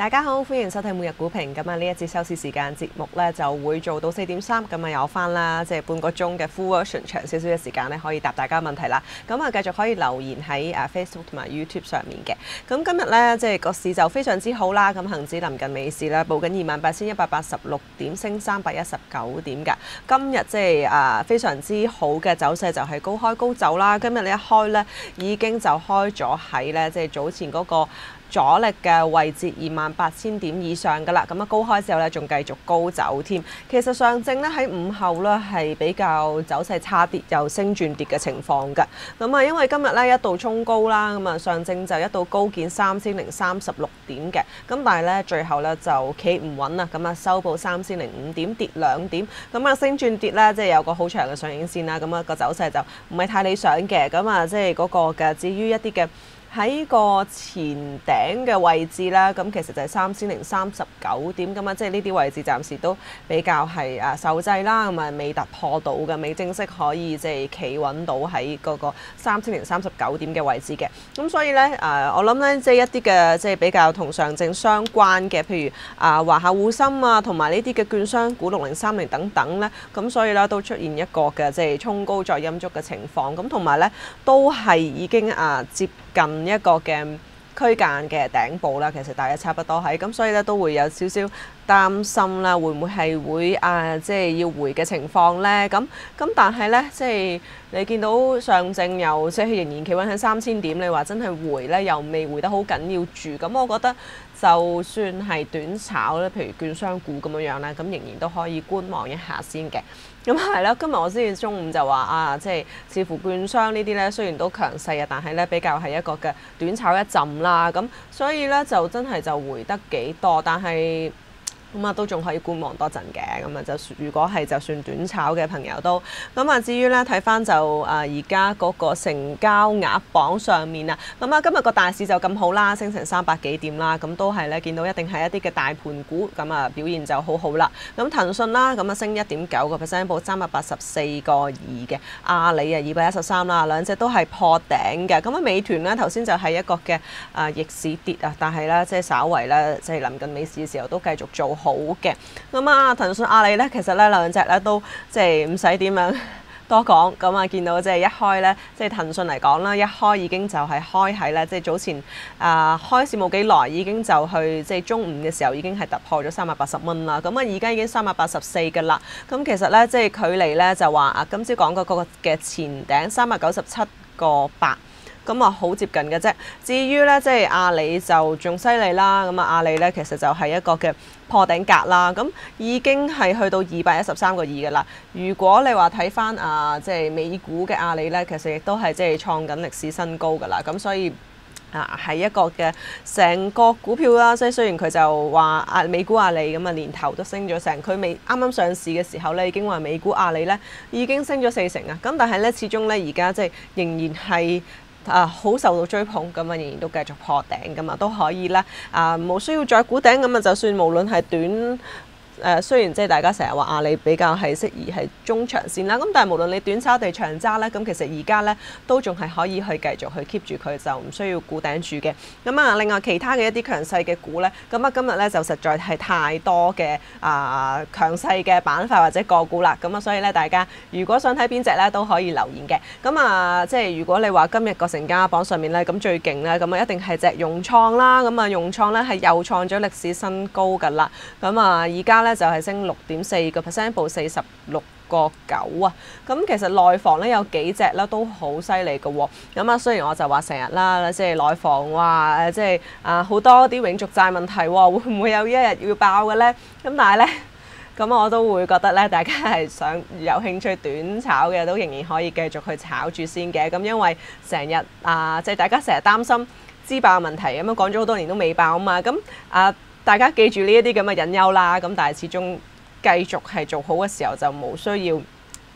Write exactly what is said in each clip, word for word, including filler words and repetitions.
大家好，歡迎收睇每日股評。咁啊，呢一節收市時間節目咧就會做到四點三，咁啊有翻啦，即係半個鐘嘅 full version 長少少嘅時間咧，可以答大家問題啦。咁啊，繼續可以留言喺誒 Facebook 同埋 YouTube 上面嘅。咁今日咧，即係個市就非常之好啦。咁恆指臨近尾市咧，報緊二萬八千一百八十六點，升三百一十九點㗎。今日即係誒非常之好嘅走勢，就係高開高走啦。今日你一開咧，已經就開咗喺咧，即係早前嗰個阻力嘅位置二萬八千點以上㗎啦，咁啊高開之後咧，仲繼續高走添。其實上證咧喺午後咧係比較走勢差啲，又升轉跌嘅情況㗎。咁啊，因為今日咧一度衝高啦，咁啊上證就一度高見三千零三十六點嘅，咁但係咧最後咧就企唔穩啦，咁啊收報三千零五點，跌兩點。咁啊升轉跌咧，即係有個好長嘅上影線啦，咁啊個走勢就唔係太理想嘅。咁啊即係嗰個嘅，至於一啲嘅喺個前頂嘅位置啦，咁其實就係三千零三十九點咁啊，即係呢啲位置暫時都比較係啊受制啦，咁啊未突破到嘅，未正式可以即係企穩到喺嗰個三千零三十九點嘅位置嘅。咁所以咧誒、呃，我諗咧即係一啲嘅即係比較同上證相關嘅，譬如啊華夏滬深啊，同埋呢啲嘅券商股六零三零等等咧，咁所以咧都出現一個嘅即係衝高再陰燭嘅情況，咁同埋咧都係已經啊接近一個嘅區間嘅頂部啦，其實大家差不多係咁，所以咧都會有少少擔心啦，會唔會係會啊即係要回嘅情況咧？咁咁但係咧，即係你見到上證又即係仍然企穩喺三千點，你話真係回咧又未回得好緊要住，咁我覺得就算係短炒咧，譬如券商股咁樣樣咧，咁仍然都可以觀望一下先嘅。咁係啦，今日我先至中午就話啊，即係似乎券商呢啲咧，雖然都強勢啊，但係咧比較係一個嘅短炒一陣啦，咁所以咧就真係就回得幾多，但係咁啊都仲可以觀望多陣嘅。咁啊就如果係就算短炒嘅朋友都咁啊，至於咧睇翻就啊而家嗰個成交額榜上面啊，咁啊今日個大市就咁好啦，升成三百幾點啦，咁都係咧見到一定係一啲嘅大盤股，咁啊表現就好好啦。咁騰訊啦，咁啊升一點九個 percent， 報三百八十四個二嘅。阿里啊二百一十三啦，兩隻都係破頂嘅。咁啊美團咧頭先就係一個嘅啊逆市跌啊，但係咧即係稍為咧即係臨近尾市嘅時候都繼續做好嘅。咁啊騰訊阿里咧，其實咧兩隻咧都即係唔使點樣多講，咁啊見到即係一開咧，即係騰訊嚟講啦，一開已經就係開喺咧，即係早前啊開市冇幾耐，已經就去即係中午嘅時候已經係突破咗三百八十蚊啦。咁啊而家已經三百八十四嘅啦。咁其實咧即係距離咧就話啊今朝講嗰個嘅前頂三百九十七個八。咁啊，好接近嘅啫。至於咧，即係阿里就仲犀利啦。咁啊，阿里咧其實就係一個嘅破頂格啦。咁已經係去到二百一十三個二嘅啦。如果你話睇翻啊，即係美股嘅阿里咧，其實亦都係即係創緊歷史新高嘅啦。咁所以啊，係一個嘅成個股票啦。即係雖然佢就話啊美股阿里咁啊，年頭都升咗成，佢未啱啱上市嘅時候咧，已經話美股阿里咧已經升咗四成啊。咁但係咧，始終咧而家即係仍然係啊，好受到追捧，咁啊仍然都繼續破頂㗎嘛，都可以啦。啊，冇需要再估頂咁啊，就算無論係短。誒、呃、雖然即係大家成日話阿里比較係適宜係中長線啦，咁但係無論你短炒定長揸咧，咁其實而家咧都仲係可以去繼續去 keep 住佢，就唔需要估頂住嘅。咁啊，另外其他嘅一啲強勢嘅股咧，咁啊今日咧就實在係太多嘅啊強勢嘅板塊或者個股啦，咁啊所以咧大家如果想睇邊隻咧都可以留言嘅。咁啊即係如果你話今日個成交榜上面咧，咁最勁咧，咁啊一定係隻融創啦，咁啊融創咧係又創咗歷史新高㗎啦。咁啊而家咧就係升六點四個 percent， 報四十六個九啊！咁其實內房咧有幾隻咧都好犀利嘅喎。咁啊雖然我就話成日啦，即係內房話誒，即係啊好多啲永續債問題喎，會唔會有一日要爆嘅咧？咁但係咧，咁我都會覺得咧，大家係想有興趣短炒嘅，都仍然可以繼續去炒住先嘅。咁因為成日啊，即係大家成日擔心支爆問題，咁樣講咗好多年都未爆啊嘛。咁啊〜大家記住呢一啲咁嘅隱憂啦，咁但係始終繼續係做好嘅時候就冇需要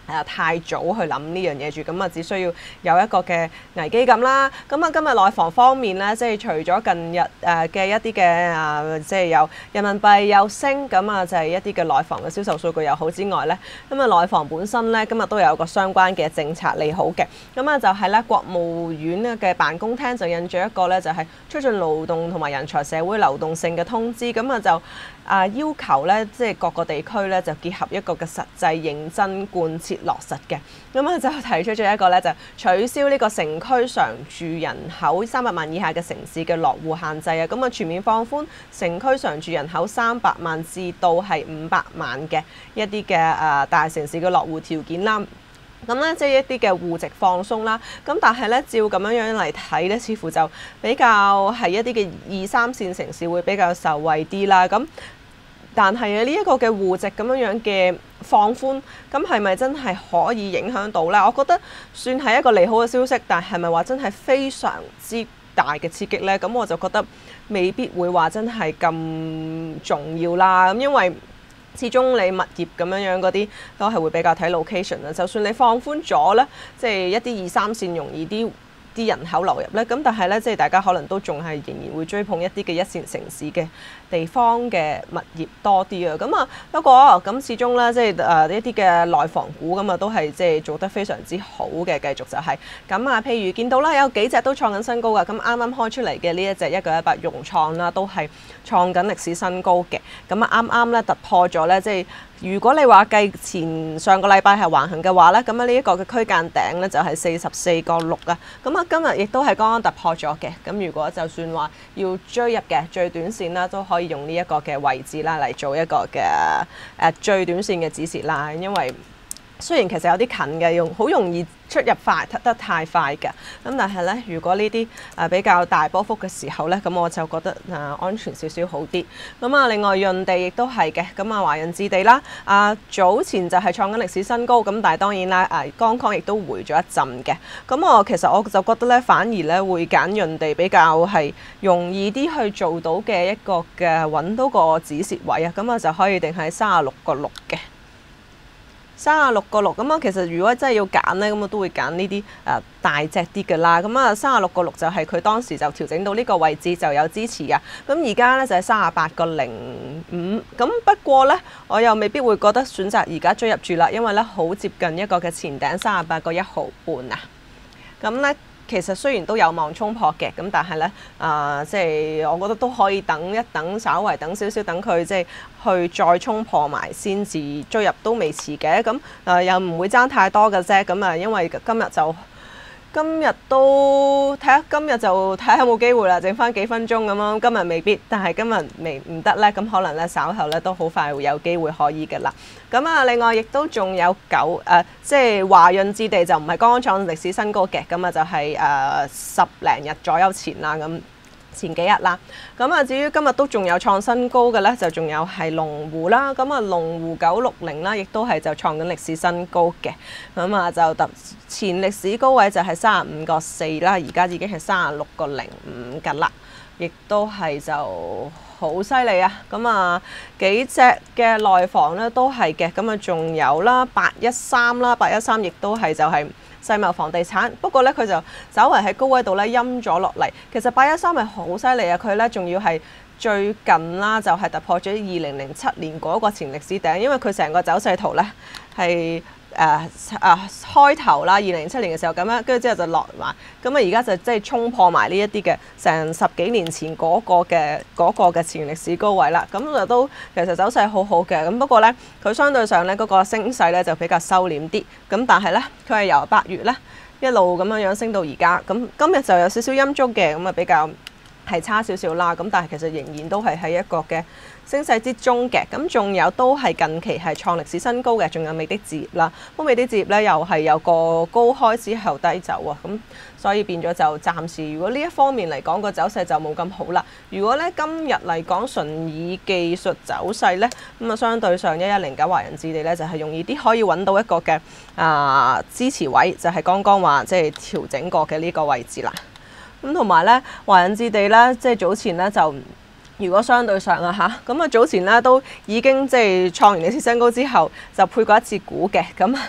誒太早去諗呢樣嘢住，咁啊只需要有一個嘅危機感啦。咁啊今日內房方面咧，即係除咗近日誒嘅一啲嘅啊，即係有人民幣又升，咁啊就係一啲嘅內房嘅銷售數據又好之外咧，咁啊內房本身咧今日都有個相關嘅政策利好嘅。咁啊就係咧國務院嘅辦公廳就印咗一個咧就係促進勞動同埋人才社會流動性嘅通知，咁啊就啊要求咧即係各個地區咧就結合一個嘅實際認真貫徹落實嘅，咁啊就提出咗一個咧就取消呢個城區常住人口三百萬以下嘅城市嘅落戶限制啊，咁啊全面放寬城區常住人口三百萬至到係五百萬嘅一啲嘅誒大城市嘅落戶條件啦。咁咧即係一啲嘅戶籍放鬆啦，咁但係咧照咁樣樣嚟睇咧，似乎就比較係一啲嘅二三線城市會比較受惠啲啦。咁但係呢一個嘅戶籍咁樣樣嘅放寬，咁係咪真係可以影響到呢？我覺得算係一個利好嘅消息，但係咪話真係非常之大嘅刺激呢？咁我就覺得未必會話真係咁重要啦。咁因為始終你物業咁樣樣嗰啲都係會比較睇 location 啦。就算你放寬咗呢，即係一啲二三線容易啲啲人口流入咧，咁但係咧，即係大家可能都仲係仍然會追捧一啲嘅一線城市嘅地方嘅物業多啲啊。咁啊，不過咁始終咧，即係誒一啲嘅內房股咁啊，都係即係做得非常之好嘅。繼續就係咁啊，譬如見到啦，有幾隻都創緊新高㗎。咁啱啱開出嚟嘅呢一隻一九一八融創啦，都係創緊歷史新高嘅。咁啊，啱啱咧突破咗咧，即係。如果你話計前上個禮拜係橫行嘅話咧，咁啊呢一個嘅區間頂咧就係四十四個六啊，咁啊今日亦都係剛剛突破咗嘅。咁如果就算話要追入嘅最短線啦，都可以用呢一個嘅位置啦嚟做一個嘅誒最短線嘅指示啦，因為雖然其實有啲近嘅，用好容易出入快得太快嘅，咁但係咧，如果呢啲誒比較大波幅嘅時候咧，咁我就覺得誒、呃、安全少少好啲。咁啊，另外潤地亦都係嘅，咁啊華潤置地啦，啊早前就係創緊歷史新高，咁但係當然啦，誒剛剛亦都回咗一陣嘅。咁我其實我就覺得咧，反而咧會揀潤地比較係容易啲去做到嘅一個嘅揾到個止蝕位啊，咁啊就可以定喺三十六個六嘅。三十六個六咁啊，其實如果真係要揀呢，咁我都會揀呢啲誒大隻啲嘅啦。咁啊，三十六個六就係佢當時就調整到呢個位置就有支持啊。咁而家呢，就係三十八個零五。咁不過呢，我又未必會覺得選擇而家追入住啦，因為呢好接近一個嘅前頂三十八個一毫半啊。咁呢。其實雖然都有望衝破嘅，咁但係咧，啊、呃，即係我覺得都可以等一等，稍為等少少，等佢即係去再衝破埋先至追入都未遲嘅。咁、呃、啊，又唔會爭太多嘅啫。咁啊，因為今日就今日都睇下，今日就睇下有冇機會啦，剩翻幾分鐘咁樣。今日未必，但係今日未唔得咧，咁可能咧稍後咧都好快會有機會可以嘅啦。咁啊，另外亦都仲有九誒、呃，即係華潤置地就唔係剛剛創歷史新高嘅，咁啊就係、是、誒、呃、十零日左右前啦，咁前幾日啦。咁啊，至於今日都仲有創新高嘅咧，就仲有係龍湖啦。咁啊，龍湖九六零啦，亦都係就創緊歷史新高嘅。咁啊，就特前歷史高位就係三十五個四啦，而家已經係三十六個零五㗎啦，亦都係就。好犀利啊！咁啊幾隻嘅內房咧都係嘅，咁啊仲有啦八一三啦，八一三亦都係就係世茂房地產。不過咧佢就稍為喺高位度咧陰咗落嚟。其實八一三係好犀利啊！佢咧仲要係最近啦，就係突破咗二零零七年嗰個前歷史頂，因為佢成個走勢圖咧係。誒誒、uh, uh, 開頭啦，二零零七年嘅時候咁樣，跟住之後就落埋，咁啊而家就即係衝破埋呢一啲嘅成十幾年前嗰個嘅嗰個嘅前歷史高位啦，咁就都其實走勢好好嘅，咁不過咧佢相對上咧嗰個升勢咧就比較收斂啲，咁但係咧佢係由八月咧一路咁樣樣升到而家，咁今日就有少少陰燭嘅，咁啊比較係差少少啦，咁但係其實仍然都係喺一個嘅升勢之中嘅，咁仲有都係近期係創歷史新高嘅，仲有美的置業啦。咁美的置業咧又係有個高開之後低走啊，咁所以變咗就暫時，如果呢一方面嚟講個走勢就冇咁好啦。如果咧今日嚟講純以技術走勢咧，咁啊相對上一一零九華潤置地咧就係、是、容易啲可以揾到一個嘅啊、呃、支持位，就係剛剛話即係調整過嘅呢個位置啦。咁同埋咧華潤置地咧，即係早前咧就。如果相對上啊嚇，咁啊早前咧都已經即係創完歷史新高之後，就配過一次股嘅，咁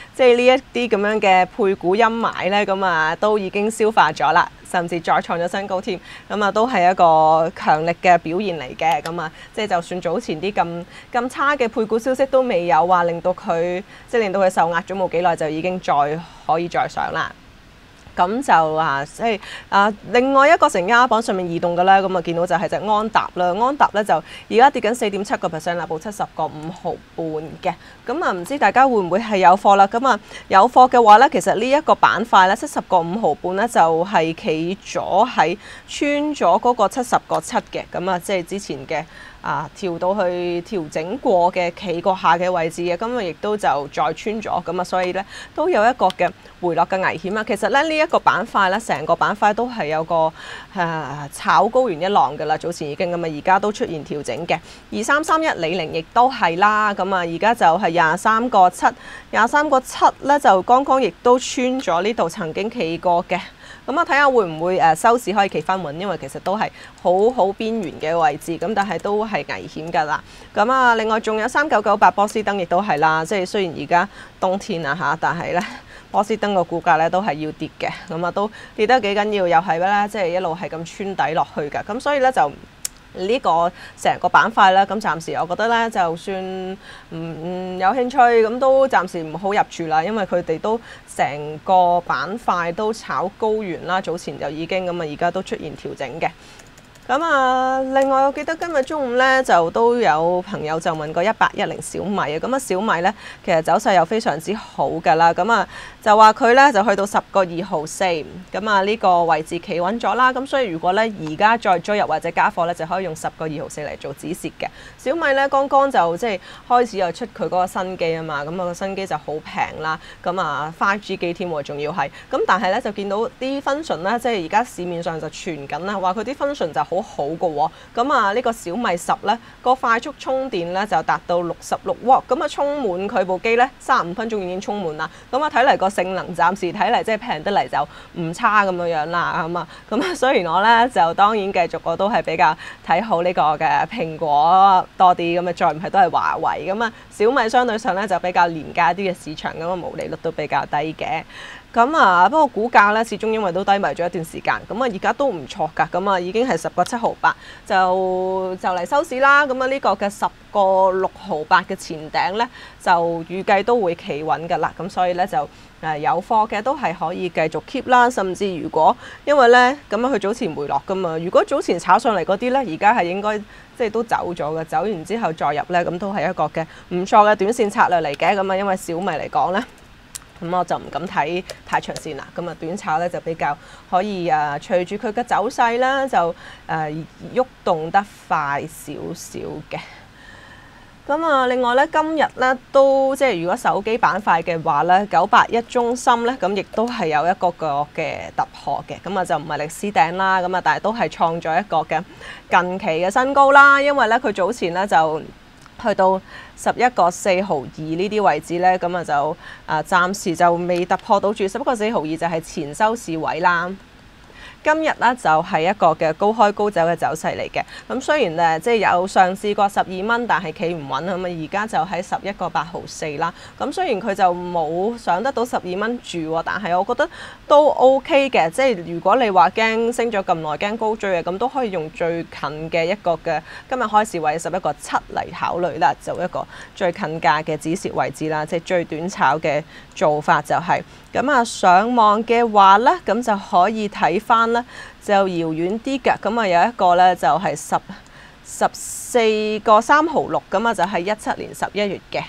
即係呢一啲咁樣嘅配股陰霾咧，咁啊都已經消化咗啦，甚至再創咗新高添。咁啊都係一個強力嘅表現嚟嘅。咁啊，即係就算早前啲咁咁差嘅配股消息都未有話令到佢即係令到佢受壓咗冇幾耐，就已經再可以再上啦。咁就啊，即係啊，另外一個成交榜上面移動嘅咧，咁啊見到就係隻安踏啦。安踏咧就而家跌緊四點七個 percent 啦，報七十個五毫半嘅。咁啊，唔知大家會唔會係有貨啦？咁啊，有貨嘅話咧，其實呢一個板塊咧，七十個五毫半咧就係企咗喺穿咗嗰個七十個七嘅。咁啊，即係之前嘅。啊，調到去調整過嘅企過下嘅位置嘅，咁啊亦都就再穿咗，咁啊所以咧都有一個嘅回落嘅危險啊。其實咧呢一個板塊咧，成個板塊都係有個啊炒高完一浪嘅啦，早前已經咁啊，而家都出現調整嘅。二三三一李寧亦都係啦，咁啊而家就係廿三個七，廿三個七咧就剛剛亦都穿咗呢度曾經企過嘅。咁啊，睇下會唔會誒收市可以企翻穩，因為其實都係好好邊緣嘅位置，咁但係都係危險㗎啦。咁啊，另外仲有三九九八波司登亦都係啦，即係雖然而家冬天啊嚇，但係咧波司登個股價咧都係要跌嘅，咁啊都跌得幾緊要，又係咧即係一路係咁穿底落去㗎，咁所以咧就。呢個成個板塊咧，咁暫時我覺得咧，就算唔唔有興趣，咁都暫時唔好入住啦，因為佢哋都成個板塊都炒高完啦，早前就已經咁啊，而家都出現調整嘅。咁啊，另外我記得今日中午咧就都有朋友就問過一八一零小米啊，咁啊小米咧其實走勢又非常之好㗎啦，咁啊就話佢咧就去到十個二毫四，咁啊呢個位置企穩咗啦，咁所以如果咧而家再追入或者加貨咧，就可以用十個二毫四嚟做止蝕嘅。小米咧剛剛就即係開始又出佢嗰個新機啊嘛，咁啊個新機就好平啦，咁啊 五 G 機添喎，仲要係，咁但係咧就見到啲 function 咧，即係而家市面上就傳緊啦，話佢啲 function 就好好嘅喎，咁啊呢個小米十咧個快速充電咧就達到六十六瓦，咁啊充滿佢部機咧三十五分鐘已經充滿啦，咁啊睇嚟個性能暫時睇嚟即係平得嚟就唔差咁樣樣啦，咁啊咁啊雖然我咧就當然繼續我都係比較睇好呢個嘅蘋果多啲，咁啊再唔係都係華為，咁啊小米相對上咧就比較廉價啲嘅市場，咁啊毛利率都比較低嘅。咁啊，不過股價咧始終因為都低迷咗一段時間，咁啊而家都唔錯㗎，咁啊已經係十個七毫八，就就嚟收市啦。咁啊呢個嘅十個六毫八嘅前頂咧，就預計都會企穩㗎啦。咁所以咧就誒有貨嘅都係可以繼續 keep 啦，甚至如果因為咧咁樣佢早前回落㗎嘛，如果早前炒上嚟嗰啲咧，而家係應該即係都走咗嘅，走完之後再入咧，咁都係一個嘅唔錯嘅短線策略嚟嘅。咁啊，因為小米嚟講咧。咁我就唔敢睇太長線啦，咁啊短炒咧就比較可以啊，隨住佢嘅走勢啦，就誒喐、呃、動得快少少嘅。咁啊，另外咧今日咧都即係如果手機板塊嘅話咧，九八一中芯咧，咁亦都係有一個個嘅突破嘅，咁啊就唔係歷史頂啦，咁啊但係都係創咗一個嘅近期嘅新高啦，因為咧佢早前咧就去到十一個四毫二呢啲位置咧，咁啊就啊暫時就未突破到住十一個四毫二，就係前收市位啦。今日咧就係一個嘅高開高走嘅走勢嚟嘅，咁雖然誒即係有嘗試過十二蚊，但係企唔穩咁啊，而家就喺十一個八毫四啦。咁雖然佢就冇上得到十二蚊住喎，但係我覺得都 OK 嘅。即係如果你話驚升咗咁耐驚高追嘅，咁都可以用最近嘅一個嘅今日開市位十一個七嚟考慮啦，就一個最近價嘅止蝕位置啦，即係最短炒嘅做法就係、是。咁啊，上網嘅話咧，咁就可以睇翻咧，就遙遠啲嘅。咁啊，有一個咧就係十十四個三毫六，咁啊就係一七年十一月嘅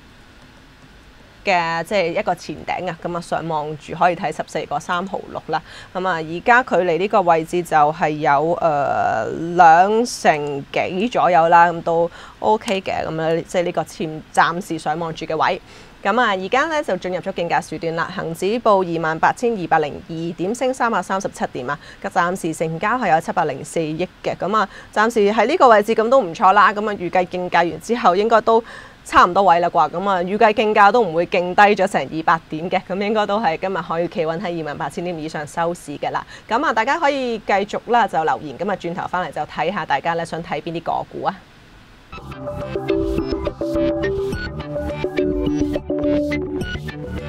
嘅，即係一個前頂啊。咁啊，上網住可以睇十四個三毫六啦。咁啊，而家距離呢個位置就係有誒、呃、兩成幾左右啦，咁都 OK 嘅。咁啊，即係呢個前暫時上網住嘅位。咁啊，而家咧就進入咗競價時段啦。恆指報二萬八千二百零二點，升三百三十七點啊。暫時成交係有七百零四億嘅。咁啊，暫時喺呢個位置咁都唔錯啦。咁啊，預計競價完之後應該都差唔多位啦啩。咁啊，預計競價都唔會競低咗成二百點嘅。咁應該都係今日可以企穩喺二萬八千點以上收市嘅啦。咁啊，大家可以繼續啦，就留言。咁啊，轉頭翻嚟就睇下大家咧想睇邊啲個股啊。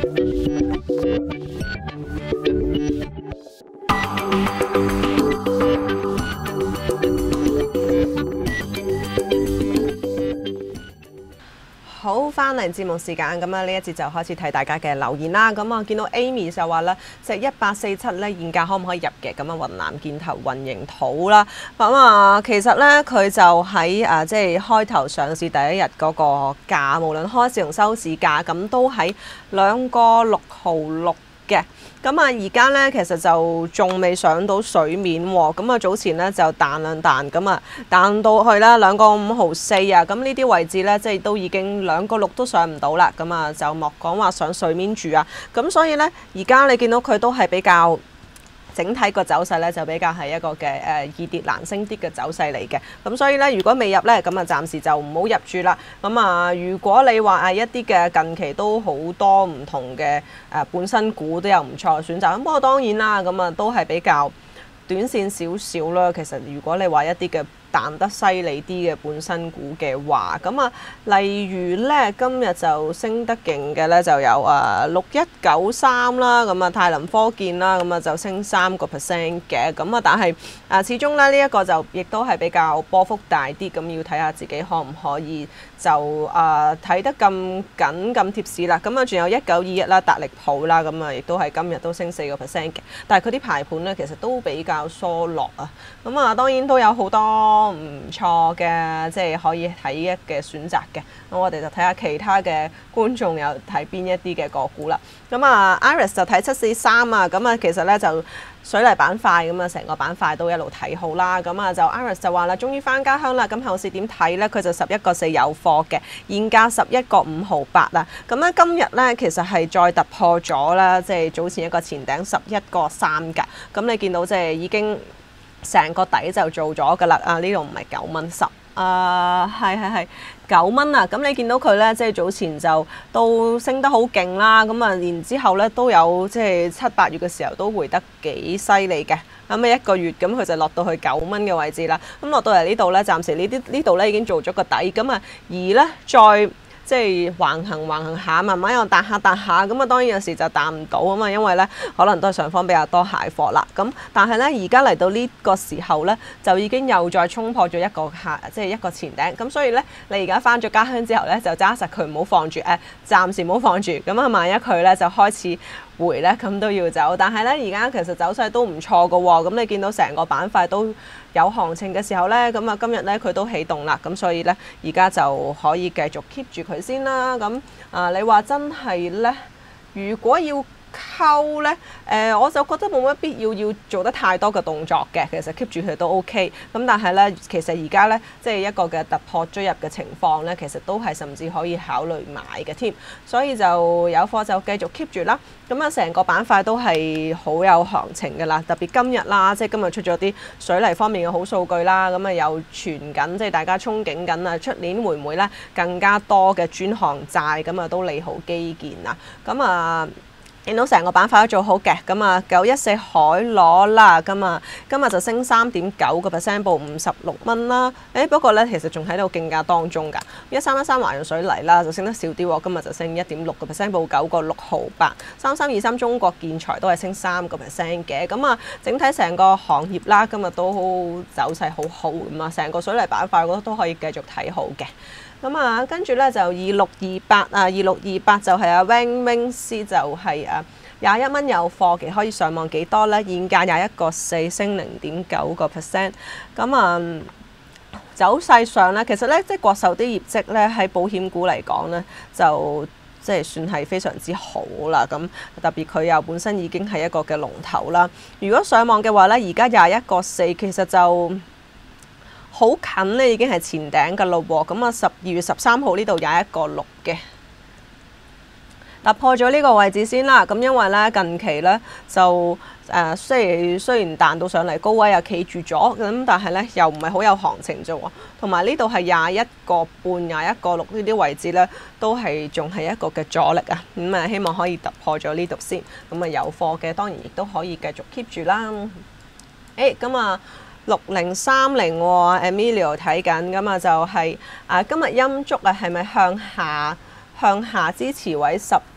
好，翻嚟節目時間，咁啊呢一節就開始睇大家嘅留言啦。咁啊見到 Amy 就話咧，隻一八四七咧現價可唔可以入嘅？咁啊雲南建投混凝土啦。咁啊其實咧佢就喺啊即係開頭上市第一日嗰個價，無論開市同收市價，咁都喺兩個六毫六嘅。咁啊，而家咧其實就仲未上到水面喎。咁啊，早前咧就彈兩彈，咁啊彈到去啦兩個五毫四啊。咁呢啲位置咧，即係都已經兩個六都上唔到啦。咁啊，就莫講話上水面住啊。咁所以咧，而家你見到佢都係比較整體個走勢咧，就比較係一個嘅誒易跌難升啲嘅走勢嚟嘅。咁所以咧，如果未入咧，咁啊暫時就唔好入住啦。咁啊，如果你話係一啲嘅近期都好多唔同嘅誒本身股都有唔錯嘅選擇，咁不過當然啦，咁啊都係比較短線少少啦。其實如果你話一啲嘅彈得犀利啲嘅本身股嘅話，咁啊，例如咧今日就升得勁嘅咧，就有啊六一九三啦，咁啊泰林科建啦，咁啊就升三個 percent 嘅，咁啊但係啊始終咧呢一個就亦都係比較波幅大啲，咁要睇下自己可唔可以就啊睇得咁緊咁貼市啦。咁啊仲有一九二一啦，達力普啦，咁啊亦都係今日都升四個 percent 嘅，但係佢啲排盤咧其實都比較疏落啊。咁啊當然都有好多唔錯嘅，即係可以睇一嘅選擇嘅。咁我哋就睇下其他嘅觀眾有睇邊一啲嘅個股啦。咁啊 Iris 就睇七四三啊。咁啊其實咧就水泥板塊咁啊，成個板塊都一路睇好啦。咁啊就 Iris 就話啦，終於翻家鄉啦。咁後市點睇咧？佢就十一個四有貨嘅，現價十一個五毫八啦。咁咧今日咧其實係再突破咗啦，即係早前一個前頂十一個三㗎。咁你見到即係已經成個底就做咗㗎啦。啊呢度唔係九蚊十，啊係係係九蚊啊。咁你見到佢咧，即係早前就都升得好勁啦。咁啊，然之後咧都有即係七八月嘅時候都回得幾犀利嘅。咁啊一個月咁佢就落到去九蚊嘅位置啦。咁落到嚟呢度咧，暫時呢啲呢度咧已經做咗個底。咁啊而咧再即係橫行橫行下，慢慢又彈下彈下，咁啊當然有時就彈唔到啊嘛，因為咧可能都係上方比較多蟹貨啦。咁但係咧而家嚟到呢個時候咧，就已經又再衝破咗一個下，即係一個前頂。咁所以咧，你而家翻咗家鄉之後咧，就揸實佢唔好放住，誒、呃、暫時唔好放住。咁啊，萬一佢咧就開始回咧，咁都要走。但係咧而家其實走勢都唔錯㗎喎。咁你見到成個板塊都有行情嘅時候咧，咁啊今日咧佢都起動啦。咁所以咧而家就可以繼續 keep 住佢先啦。咁啊，你話真係咧，如果要溝咧，誒、呃、我就覺得冇乜必要要做得太多嘅動作嘅，其實 keep 住佢都 OK。咁但係咧，其實而家咧即係一個嘅突破追入嘅情況咧，其實都係甚至可以考慮買嘅添。所以就有貨就繼續 keep 住啦。咁啊，成個板塊都係好有行情㗎啦。特別今日啦，即係今日出咗啲水泥方面嘅好數據啦。咁啊又傳緊，即係大家憧憬緊啊，出年會唔會咧更加多嘅專項債？咁啊都利好基建啊。咁啊〜見到成個板塊都做好嘅，咁啊九一四海螺啦，咁啊今日就升三點九個 percent，報五十六蚊啦。誒不過咧，其實仲喺度競價當中㗎。一三一三華潤水泥啦，就升得少啲喎，今日就升一點六個 percent，報九個六毫八。三三二三中國建材都係升三個 percent 嘅，咁啊整體成個行業啦，今日都走勢好好咁啊，成個水泥板塊我覺得都可以繼續睇好嘅。咁啊，跟住咧就二六二八啊，二六二八就係阿 Wang Wing C 就係啊廿一蚊有貨嘅，可以上望幾多咧？現價廿一個四，升零點九個 percent。咁啊，走勢上咧，其實咧即係國壽啲業績咧喺保險股嚟講咧，就即係算係非常之好啦。咁特別佢又本身已經係一個嘅龍頭啦。如果上望嘅話咧，而家廿一個四其實就好近咧，已經係前頂㗎咯喎。咁啊，十二月十三號呢度廿一個六嘅突破咗呢個位置先啦。咁因為咧近期咧就誒雖然雖然彈到上嚟高位又企住咗，咁但係咧又唔係好有行情啫喎。同埋呢度係廿一個半、廿一個六呢啲位置咧，都係仲係一個嘅阻力啊。咁啊，希望可以突破咗呢度先。咁啊，有貨嘅當然亦都可以繼續 keep 住啦。誒咁啊〜六零三零喎 ，Emilio 睇緊，咁啊就係、是、啊今日陰燭啊，係咪向下向下支持位十六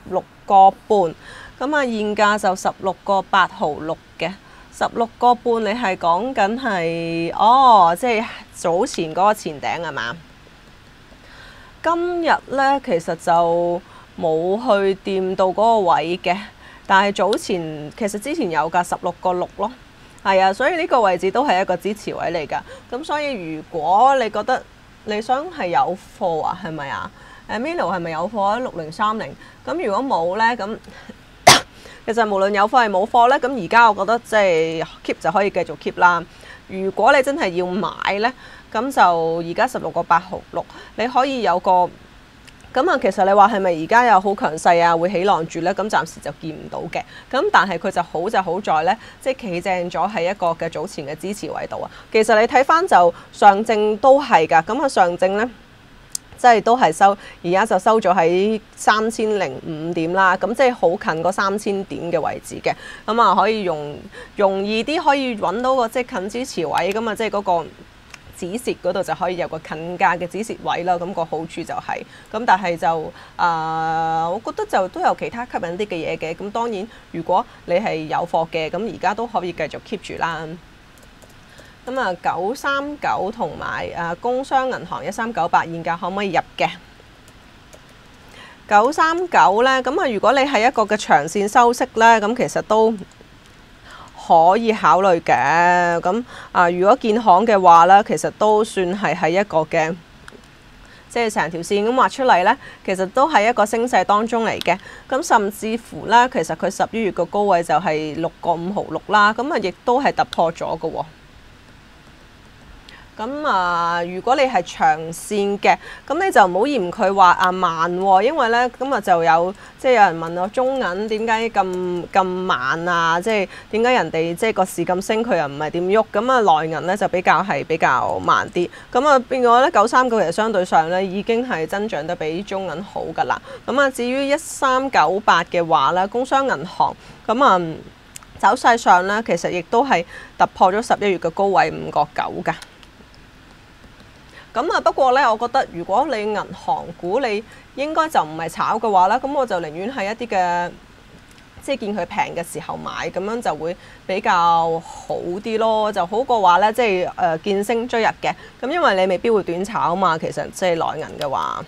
個半，咁啊現價就十六個八毫六嘅。十六個半你係講緊係哦，即係早前嗰個前頂係嘛？今日咧其實就冇去掂到嗰個位嘅，但係早前其實之前有㗎十六個六咯，係啊，所以呢個位置都係一個支持位嚟㗎。咁所以如果你覺得你想係有貨啊，係咪啊？誒 Milo 係咪有貨啊？六零三零，咁如果冇咧咁。其實無論有貨係冇貨咧，咁而家我覺得即係 keep 就可以繼續 keep 啦。如果你真係要買咧，咁就而家十六個八毫六，你可以有個咁啊。其實你話係咪而家又好強勢啊，會起浪住咧？咁暫時就見唔到嘅。咁但係佢就好就好在咧，即係企正咗喺一個嘅早前嘅支持位度啊。其實你睇翻就上證都係㗎，咁啊上證咧。即係都係收，而家就收咗喺三千零五點啦，咁即係好近嗰三千點嘅位置嘅，咁啊可以容容易啲可以揾到個即係近支持位，咁啊即係嗰個止蝕嗰度就可以有個近價嘅止蝕位啦，咁、那個好處就係、是，咁但係就啊、呃，我覺得就都有其他吸引啲嘅嘢嘅，咁當然如果你係有貨嘅，咁而家都可以繼續 keep 住啦。咁啊，九三九同埋誒工商銀行一三九八現價可唔可以入嘅？九三九咧，咁啊，如果你係一個嘅長線收息咧，咁其實都可以考慮嘅。咁啊，如果建行嘅話咧，其實都算係喺一個嘅，即係成條線咁畫出嚟咧，其實都係一個升勢當中嚟嘅。咁甚至乎咧，其實佢十一月個高位就係六個五毫六啦，咁啊，亦都係突破咗嘅喎。咁啊，如果你係長線嘅，咁你就唔好嫌佢話啊慢喎，因為咧咁啊就有即係有人問我中銀點解咁咁慢啊？即係點解人哋即係個市咁升，佢又唔係點喐？咁啊內銀咧就比較係比較慢啲。咁啊變咗咧九三九其實相對上咧已經係增長得比中銀好㗎啦。咁啊至於一三九八嘅話咧，工商銀行咁啊走勢上咧其實亦都係突破咗十一月嘅高位五個九㗎。咁啊，不過咧，我覺得如果你銀行股你應該就唔係炒嘅話咧，咁我就寧願係一啲嘅，即係見佢平嘅時候買，咁樣就會比較好啲咯，就好過話咧，即係誒見升追入嘅。咁因為你未必會短炒啊嘛，其實即係內銀嘅話。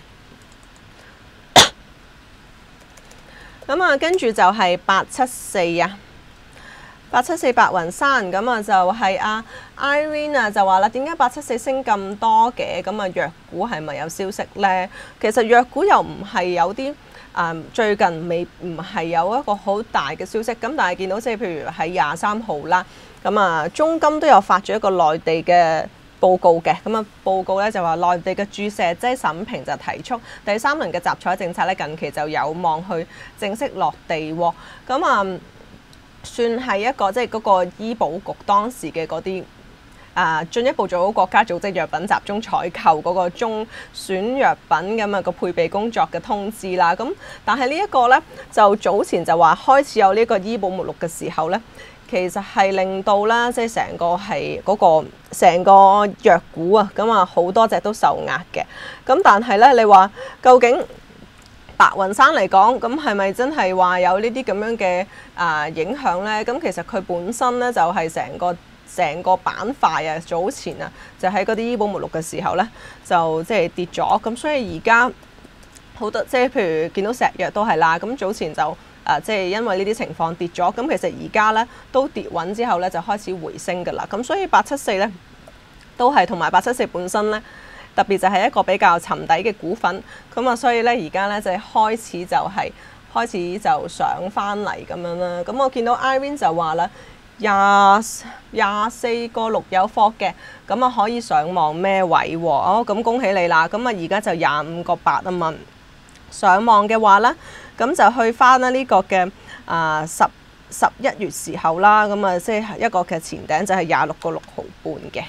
咁啊，跟住就係八七四啊。八七四白雲山咁啊，就係阿 Irene 啊，就話啦，點解八七四升咁多嘅？咁啊，藥股係咪有消息呢？其實藥股又唔係有啲啊、呃，最近未唔係有一個好大嘅消息。咁但係見到即係譬如喺廿三號啦，咁啊，中金都有發咗一個內地嘅報告嘅。咁啊，報告咧就話內地嘅注射劑審評就提出第三輪嘅集採政策咧，近期就有望去正式落地喎。咁啊〜算係一個即係嗰個醫保局當時嘅嗰啲啊進一步做好國家組織藥品集中採購嗰個中選藥品咁啊個配備工作嘅通知啦。咁但係呢一個呢，就早前就話開始有呢個醫保目錄嘅時候呢，其實係令到啦即係成個係嗰個成個藥股啊，咁啊好多隻都受壓嘅。咁但係呢，你話究竟白雲山嚟講，咁係咪真係話有呢啲咁樣嘅啊影響呢？咁其實佢本身呢，就係成個成個板塊啊，早前啊就喺嗰啲醫保目錄嘅時候呢，就即係跌咗。咁所以而家好多即係譬如見到石藥都係啦，咁早前就啊即係因為呢啲情況跌咗。咁其實而家呢，都跌穩之後呢，就開始回升㗎啦。咁所以八七四呢，都係同埋八七四本身呢。特別就係一個比較沉底嘅股份，咁啊，所以咧而家咧就係開始就係、是、開始就上翻嚟咁樣啦。咁我見到 Irene 就話啦，廿廿四個六有貨嘅，咁啊可以上望咩位喎？哦，咁恭喜你啦！咁啊而家就廿五個八啊嘛，上望嘅話咧，咁就去翻啦呢個嘅啊十十一月時候啦，咁啊即係一個嘅前頂就係廿六個六毫半嘅。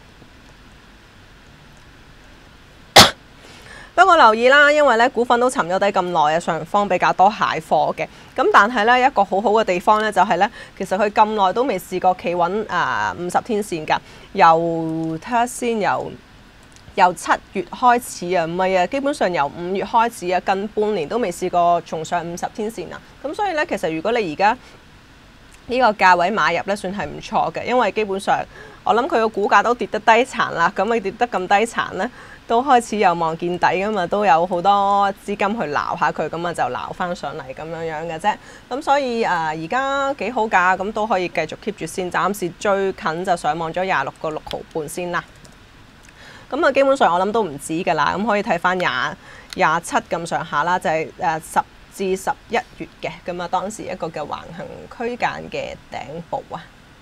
不過留意啦，因為咧股份都沉咗底咁耐啊，上方比較多蟹貨嘅。咁但係咧一個好好嘅地方咧，就係咧其實佢咁耐都未試過企穩啊五十天線㗎。由睇下先，由由七月開始啊，唔係啊，基本上由五月開始啊，近半年都未試過重上五十天線啊。咁所以咧，其實如果你而家呢個價位買入咧，算係唔錯嘅，因為基本上我諗佢個股價都跌得低殘啦，咁你跌得咁低殘咧，都開始有望見底噶嘛，都有好多資金去撈下佢，咁啊就撈翻上嚟咁樣樣嘅啫。咁所以誒而家幾好價，咁都可以繼續 keep 住先。暫時最近就上望咗廿六個六毫半先啦。咁啊，基本上我諗都唔止㗎啦，咁可以睇翻廿廿七咁上下啦，就係誒十至十一月嘅，咁啊當時一個嘅橫行區間嘅頂部啊。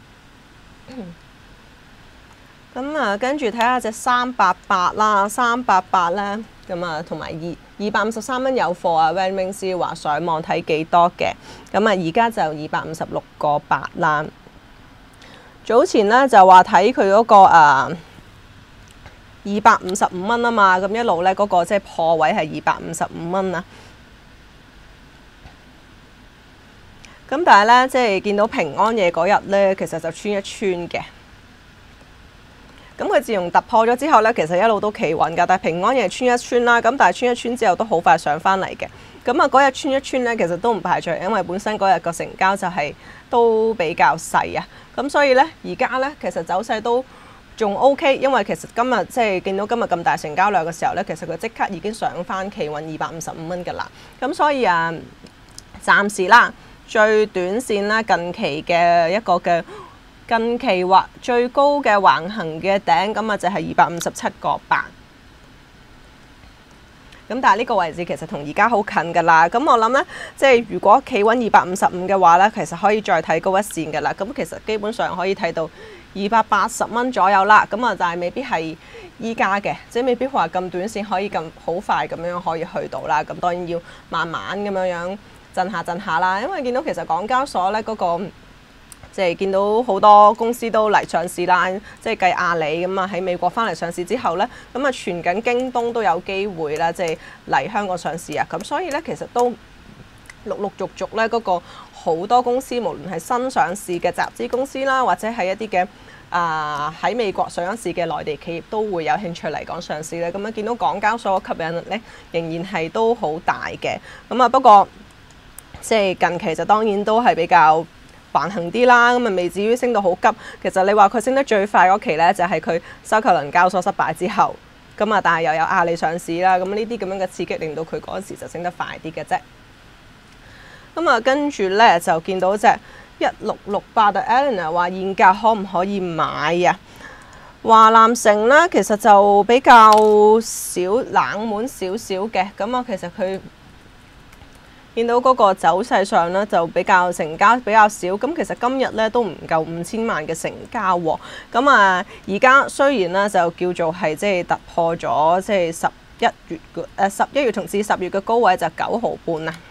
咁啊，跟住睇下隻三八八啦，三八八咧，咁啊同埋二二百五十三蚊有貨啊 Wellington 話上網睇幾多嘅，咁啊而家就二百五十六個八啦。早前咧就話睇佢嗰個誒二百五十五蚊啊嘛，咁一路咧嗰個即係破位係二百五十五蚊啊。咁但係咧，即係見到平安夜嗰日咧，其實就穿一穿嘅。咁佢自從突破咗之後咧，其實一路都企穩㗎。但係平安夜穿一穿啦，咁但係穿一穿之後都好快上翻嚟嘅。咁啊，嗰日穿一穿咧，其實都唔排除，因為本身嗰日個成交就係都比較細啊。咁所以咧，而家咧其實走勢都仲 OK， 因為其實今日即係見到今日咁大成交量嘅時候咧，其實佢即刻已經上翻企穩二百五十五蚊㗎啦。咁所以啊，暫時啦，最短線啦，近期嘅一個嘅。近期或最高嘅橫行嘅頂咁啊，就係二百五十七個八。咁但係呢個位置其實同而家好近㗎啦。咁我諗呢，即係如果企穩二百五十五嘅話呢，其實可以再睇高一線㗎啦。咁其實基本上可以睇到二百八十蚊左右啦。咁啊，但係未必係依家嘅，即係未必話咁短線可以咁好快咁樣可以去到啦。咁當然要慢慢咁樣樣震下震下啦。因為見到其實港交所呢嗰個。即係見到好多公司都嚟上市啦，即係計阿里咁啊，喺美國翻嚟上市之後咧，咁啊傳緊京東都有機會啦，即係嚟香港上市啊。咁所以咧，其實都陸陸續續咧，嗰個好多公司，無論係新上市嘅集資公司啦，或者係一啲嘅啊喺美國上市嘅內地企業，都會有興趣嚟港上市咧。咁啊，見到港交所嘅吸引力咧，仍然係都好大嘅。咁啊，不過即係近期就當然都係比較橫行啲啦，咁啊未至於升到好急。其實你話佢升得最快嗰期呢，就係佢收購倫交所失敗之後，咁啊但係又有阿里上市啦，咁呢啲咁樣嘅刺激令到佢嗰陣時就升得快啲嘅啫。咁啊跟住呢，就見到隻一六六八嘅 Eleanor 話現價可唔可以買啊？華南城呢，其實就比較少冷門少少嘅，咁啊其實佢。見到嗰個走勢上咧，就比較成交比較少。咁其實今日咧都唔夠五千萬嘅成交喎。咁啊，而家雖然咧就叫做係即係突破咗即係十一月嘅誒十一月同至十月嘅高位就九毫半啊。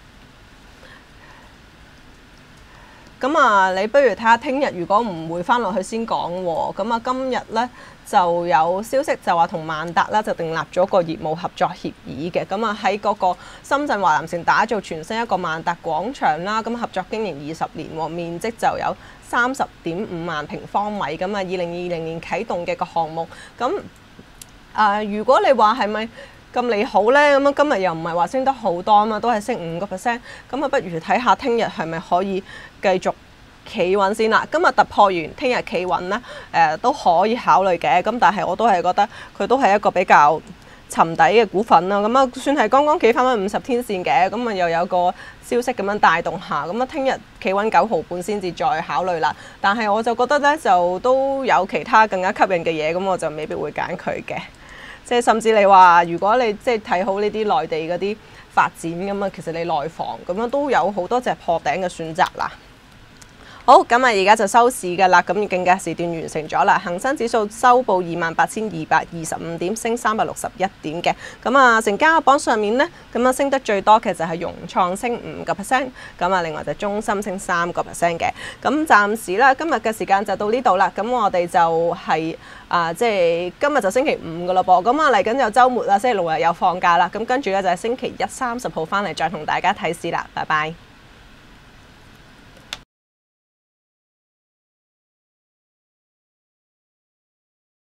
咁啊，你不如睇下聽日如果唔會翻落去先講喎。咁啊，今日咧就有消息就話同萬達啦就訂立咗個業務合作協議嘅。咁啊喺嗰個深圳華南城打造全新一個萬達廣場啦。咁合作經營二十年喎，面積就有三十點五萬平方米。咁啊，二零二零年啟動嘅個項目。咁啊、呃，如果你話係咪咁利好呢？咁啊，今日又唔係話升得好多啊嘛，都係升五個 percent。咁啊，不如睇下聽日係咪可以繼續企穩先啦。今日突破完，聽日企穩呢，誒、呃、都可以考慮嘅。咁但係我都係覺得佢都係一個比較沉底嘅股份啦。咁啊，算係剛剛企翻翻五十天線嘅。咁啊，又有個消息咁樣帶動下。咁啊，聽日企穩九毫半先至再考慮啦。但係我就覺得呢，就都有其他更加吸引嘅嘢，咁我就未必會揀佢嘅。即係甚至你話，如果你即係睇好呢啲內地嗰啲發展咁啊，其實你內房咁樣都有好多隻破頂嘅選擇啦。好，咁啊，而家就收市㗎啦，咁競價時段完成咗啦。恒生指數收報二萬八千二百二十五點，升三百六十一點嘅。咁啊，成交榜上面呢，咁啊升得最多嘅就係融創升五個 percent，咁啊另外就中芯升三個 percent 嘅。咁暫時啦，今日嘅時間就到呢度啦。咁我哋就係、是、啊，即係今日就星期五㗎咯噃。咁啊嚟緊有週末啦，星期六日有放假啦。咁跟住咧就係星期一三十號翻嚟再同大家睇市啦。拜拜。